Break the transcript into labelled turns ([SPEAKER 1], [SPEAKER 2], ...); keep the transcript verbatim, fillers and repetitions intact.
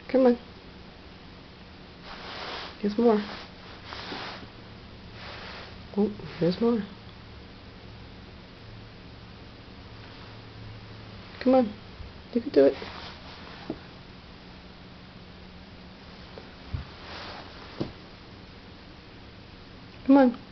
[SPEAKER 1] Come on. There's more. Oh, there's more. Come on. You can do it. Come on.